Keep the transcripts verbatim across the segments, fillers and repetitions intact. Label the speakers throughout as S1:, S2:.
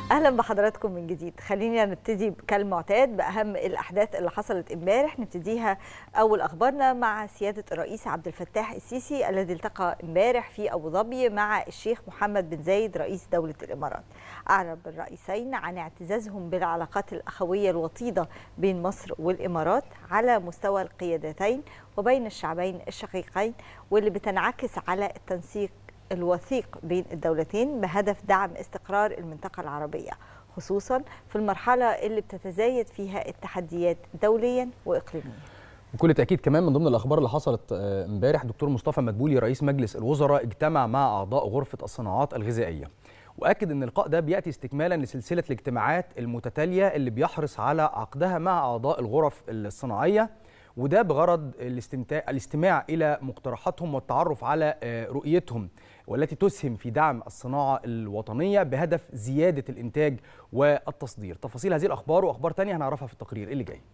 S1: اهلا بحضراتكم من جديد. خلينا نبتدي كالمعتاد باهم الاحداث اللي حصلت امبارح. نبتديها اول اخبارنا مع سياده الرئيس عبد الفتاح السيسي الذي التقى امبارح في ابو ظبي مع الشيخ محمد بن زايد رئيس دوله الامارات. اعرب الرئيسين عن اعتزازهم بالعلاقات الاخويه الوطيده بين مصر والامارات على مستوى القيادتين وبين الشعبين الشقيقين، واللي بتنعكس على التنسيق الوثيق بين الدولتين بهدف دعم استقرار المنطقة العربية، خصوصا في المرحلة اللي بتتزايد فيها التحديات دوليا وإقليميا.
S2: بكل تأكيد كمان من ضمن الأخبار اللي حصلت امبارح، دكتور مصطفى مدبولي رئيس مجلس الوزراء اجتمع مع أعضاء غرفة الصناعات الغذائية، وأكد أن اللقاء ده بيأتي استكمالا لسلسلة الاجتماعات المتتالية اللي بيحرص على عقدها مع أعضاء الغرف الصناعية، وده بغرض الاستماع إلى مقترحاتهم والتعرف على رؤيتهم والتي تسهم في دعم الصناعة الوطنية بهدف زيادة الإنتاج والتصدير. تفاصيل هذه الأخبار وأخبار تانية هنعرفها في التقرير اللي جاي.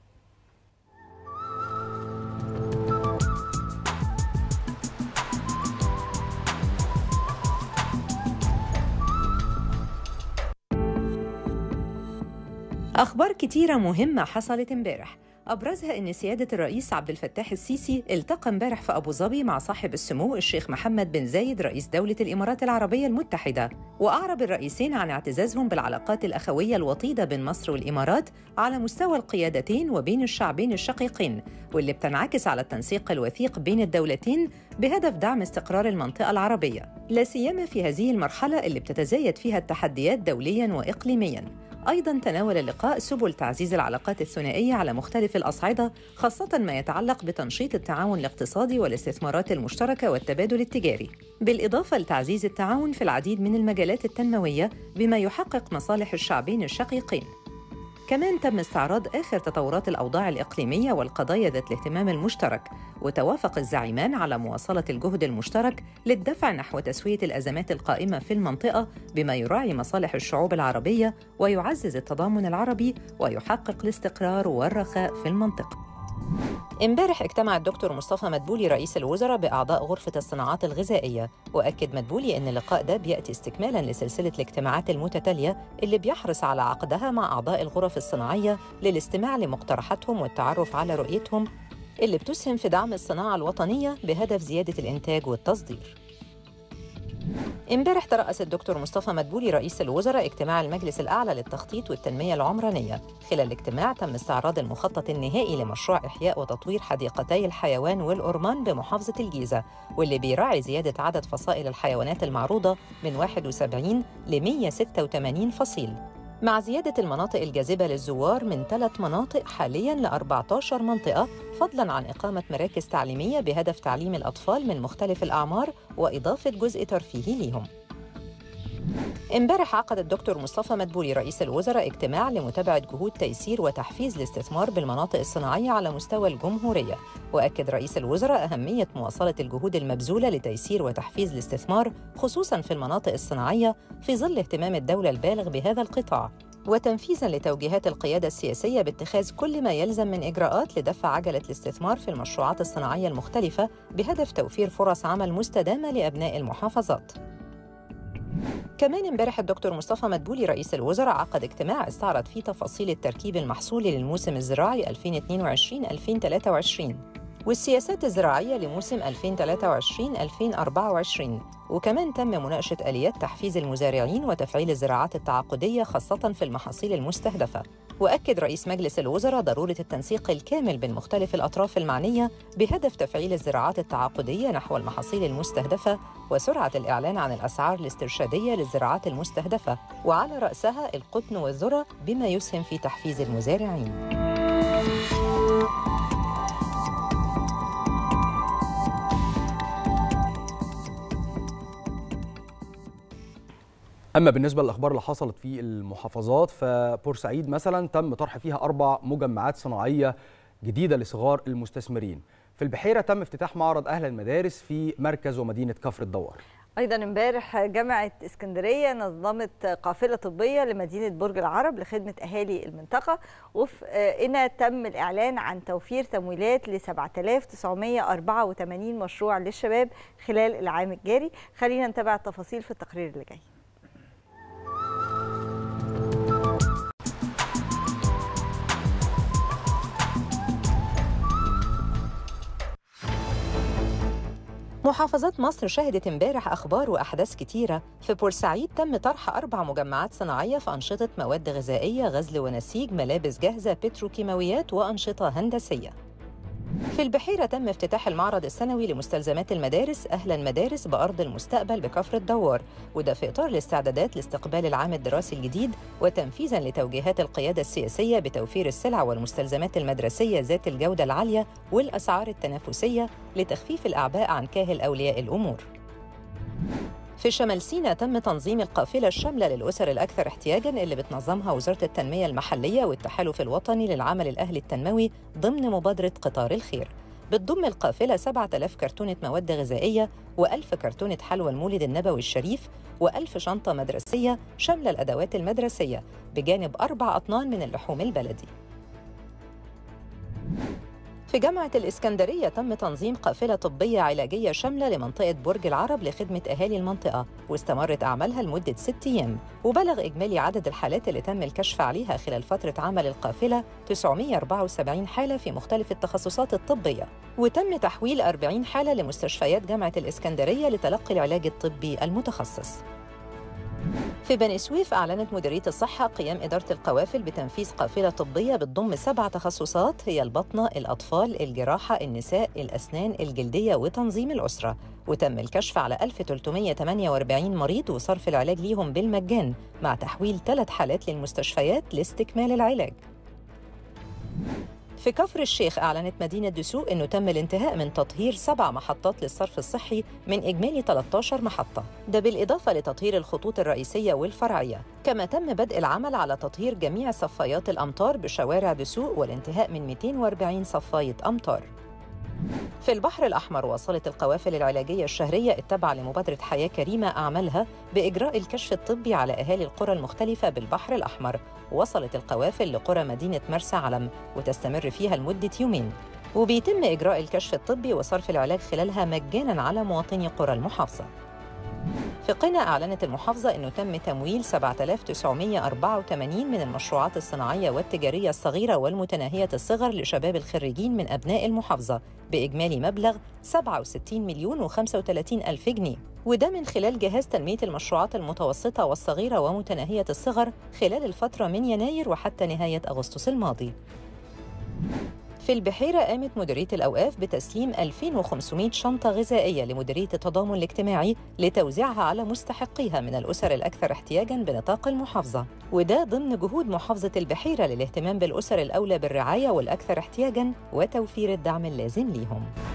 S3: أخبار كتيرة مهمة حصلت امبارح، أبرزها أن سيادة الرئيس عبد الفتاح السيسي التقى امبارح في أبو ظبي مع صاحب السمو الشيخ محمد بن زايد رئيس دولة الإمارات العربية المتحدة، وأعرب الرئيسين عن اعتزازهم بالعلاقات الأخوية الوطيدة بين مصر والإمارات على مستوى القيادتين وبين الشعبين الشقيقين، واللي بتنعكس على التنسيق الوثيق بين الدولتين بهدف دعم استقرار المنطقة العربية، لا سيما في هذه المرحلة اللي بتتزايد فيها التحديات دولياً وإقليمياً. أيضاً تناول اللقاء سبل تعزيز العلاقات الثنائية على مختلف الأصعدة، خاصة ما يتعلق بتنشيط التعاون الاقتصادي والاستثمارات المشتركة والتبادل التجاري، بالإضافة لتعزيز التعاون في العديد من المجالات التنموية بما يحقق مصالح الشعبين الشقيقين. كمان تم استعراض آخر تطورات الأوضاع الإقليمية والقضايا ذات الاهتمام المشترك، وتوافق الزعيمان على مواصلة الجهد المشترك للدفع نحو تسوية الأزمات القائمة في المنطقة بما يراعي مصالح الشعوب العربية ويعزز التضامن العربي ويحقق الاستقرار والرخاء في المنطقة. امبارح اجتمع الدكتور مصطفى مدبولي رئيس الوزراء بأعضاء غرفة الصناعات الغذائية، وأكد مدبولي أن اللقاء ده بيأتي استكمالاً لسلسلة الاجتماعات المتتالية اللي بيحرص على عقدها مع أعضاء الغرف الصناعية للاستماع لمقترحاتهم والتعرف على رؤيتهم اللي بتسهم في دعم الصناعة الوطنية بهدف زيادة الإنتاج والتصدير. امبارح ترأس الدكتور مصطفى مدبولي رئيس الوزراء اجتماع المجلس الأعلى للتخطيط والتنمية العمرانية. خلال الاجتماع تم استعراض المخطط النهائي لمشروع إحياء وتطوير حديقتي الحيوان والأورمان بمحافظة الجيزة، واللي بيراعي زيادة عدد فصائل الحيوانات المعروضة من واحد وسبعين ل مئة وستة وثمانين فصيل، مع زيادة المناطق الجاذبة للزوار من ثلاث مناطق حالياً ل أربعة عشر منطقة، فضلاً عن إقامة مراكز تعليمية بهدف تعليم الأطفال من مختلف الأعمار وإضافة جزء ترفيهي ليهم. امبارح عقد الدكتور مصطفى مدبولي رئيس الوزراء اجتماع لمتابعة جهود تيسير وتحفيز الاستثمار بالمناطق الصناعية على مستوى الجمهورية، وأكد رئيس الوزراء أهمية مواصلة الجهود المبذولة لتيسير وتحفيز الاستثمار خصوصاً في المناطق الصناعية في ظل اهتمام الدولة البالغ بهذا القطاع، وتنفيذاً لتوجيهات القيادة السياسية باتخاذ كل ما يلزم من إجراءات لدفع عجلة الاستثمار في المشروعات الصناعية المختلفة بهدف توفير فرص عمل مستدامة لأبناء المحافظات. كمان امبارح الدكتور مصطفى مدبولي رئيس الوزراء عقد اجتماع استعرض فيه تفاصيل التركيب المحصولي للموسم الزراعي ألفين واثنين وعشرين ألفين وثلاثة وعشرين والسياسات الزراعية لموسم ألفين وثلاثة وعشرين ألفين وأربعة وعشرين، وكمان تم مناقشة آليات تحفيز المزارعين وتفعيل الزراعات التعاقدية خاصة في المحاصيل المستهدفة. وأكد رئيس مجلس الوزراء ضرورة التنسيق الكامل بين مختلف الأطراف المعنية بهدف تفعيل الزراعات التعاقدية نحو المحاصيل المستهدفة وسرعة الإعلان عن الأسعار الاسترشادية للزراعات المستهدفة، وعلى رأسها القطن والذرة بما يسهم في تحفيز المزارعين.
S2: أما بالنسبة للأخبار اللي حصلت في المحافظات، فبورسعيد مثلا تم طرح فيها أربع مجمعات صناعية جديدة لصغار المستثمرين. في البحيرة تم افتتاح معرض أهل المدارس في مركز ومدينة كفر الدوار.
S1: أيضا امبارح جامعة اسكندرية نظمت قافلة طبية لمدينة برج العرب لخدمة أهالي المنطقة، وفي هنا تم الإعلان عن توفير تمويلات ل سبعة آلاف وتسعمئة وأربعة وثمانين مشروع للشباب خلال العام الجاري. خلينا نتابع التفاصيل في التقرير اللي جاي.
S3: محافظات مصر شهدت امبارح أخبار وأحداث كتيرة. في بورسعيد تم طرح أربع مجمعات صناعية في أنشطة مواد غذائية، غزل ونسيج، ملابس جاهزة، بتروكيماويات وأنشطة هندسية. في البحيرة تم افتتاح المعرض السنوي لمستلزمات المدارس أهلا مدارس بأرض المستقبل بكفر الدوار، وده في إطار الاستعدادات لاستقبال العام الدراسي الجديد وتنفيذاً لتوجيهات القيادة السياسية بتوفير السلع والمستلزمات المدرسية ذات الجودة العالية والأسعار التنافسية لتخفيف الأعباء عن كاهل أولياء الأمور. في شمال سيناء تم تنظيم القافلة الشاملة للأسر الأكثر احتياجاً اللي بتنظمها وزارة التنمية المحلية والتحالف الوطني للعمل الأهلي التنموي ضمن مبادرة قطار الخير. بتضم القافلة سبعة آلاف كرتونة مواد غذائية وألف كرتونة حلوى المولد النبوي الشريف وألف شنطة مدرسية شاملة الأدوات المدرسية بجانب أربع أطنان من اللحوم البلدي. في جامعة الإسكندرية تم تنظيم قافلة طبية علاجية شاملة لمنطقة برج العرب لخدمة أهالي المنطقة، واستمرت أعمالها لمدة ست أيام، وبلغ إجمالي عدد الحالات اللي تم الكشف عليها خلال فترة عمل القافلة تسعمائة وأربعة وسبعين حالة في مختلف التخصصات الطبية، وتم تحويل أربعين حالة لمستشفيات جامعة الإسكندرية لتلقي العلاج الطبي المتخصص. في بني سويف أعلنت مديرية الصحة قيام إدارة القوافل بتنفيذ قافلة طبية بتضم سبع تخصصات هي البطنة، الأطفال، الجراحة، النساء، الأسنان، الجلدية وتنظيم الأسرة، وتم الكشف على ألف وثلاثمائة وثمانية وأربعين مريض وصرف العلاج ليهم بالمجان مع تحويل ثلاث حالات للمستشفيات لاستكمال العلاج. في كفر الشيخ أعلنت مدينة دسوق أنه تم الانتهاء من تطهير سبع محطات للصرف الصحي من إجمالي ثلاثة عشر محطة، ده بالإضافة لتطهير الخطوط الرئيسية والفرعية، كما تم بدء العمل على تطهير جميع صفايات الأمطار بشوارع دسوق والانتهاء من مئتين وأربعين صفاية أمطار. في البحر الأحمر واصلت القوافل العلاجية الشهرية التابعة لمبادرة حياة كريمة أعمالها بإجراء الكشف الطبي على أهالي القرى المختلفة بالبحر الأحمر. وصلت القوافل لقرى مدينة مرسى علم وتستمر فيها لمدة يومين، وبيتم إجراء الكشف الطبي وصرف العلاج خلالها مجاناً على مواطني قرى المحافظة. في قنا أعلنت المحافظة أنه تم تمويل سبعة آلاف وتسعمائة وأربعة وثمانين من المشروعات الصناعية والتجارية الصغيرة والمتناهية الصغر لشباب الخريجين من أبناء المحافظة بإجمالي مبلغ سبعة وستين مليون وخمسة وثلاثين ألف جنيه، وده من خلال جهاز تنمية المشروعات المتوسطة والصغيرة ومتناهية الصغر خلال الفترة من يناير وحتى نهاية أغسطس الماضي. في البحيرة قامت مديرية الأوقاف بتسليم ألفين وخمسمائة شنطة غذائية لمديرية التضامن الاجتماعي لتوزيعها على مستحقيها من الأسر الأكثر احتياجاً بنطاق المحافظة، وده ضمن جهود محافظة البحيرة للاهتمام بالأسر الأولى بالرعاية والأكثر احتياجاً وتوفير الدعم اللازم ليهم.